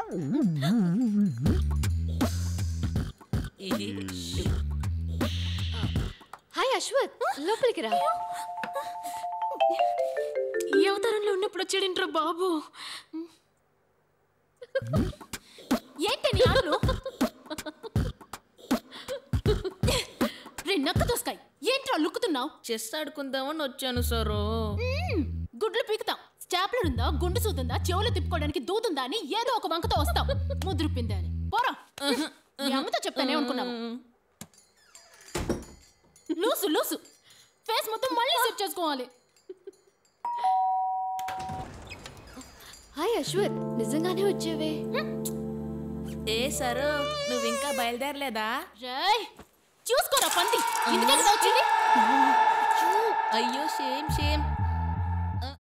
Hi Ashwath, లోపలికి రా. ఈ అవతారంలో ఉన్నప్పుడు వచ్చాడేంట్రా బాబు. ఏంటి నీ ఆటలు? నక్క దోసకాయ్ ఏంట్రా లుక్కుతున్నావు? చెస్ ఆడుకుందామని వచ్చాను సారు. గుడ్లు పీకుతాం. స్టాప్లర్ ఉందా, గుండు సూతుందా, చెవులు తిప్పుకోవడానికి దూతుందా అని ఏదో ఒక వంకతో వస్తాం. ముద్రుపిందా అని పోరా. అమ్మతో చెప్తానే అనుకున్నావు. లూసు లూసు ఫేస్ మొత్తం మళ్ళీ సెట్ చేసుకోవాలి. హాయ్ అశ్వత్, నిజంగానే వచ్చేవే. ఏ సరు, నువ్వు ఇంకా బయలుదేరలేదా? చూసుకోరా పంది, ఇందుకే వచ్చింది. అయ్యో షేమ్ షేమ్.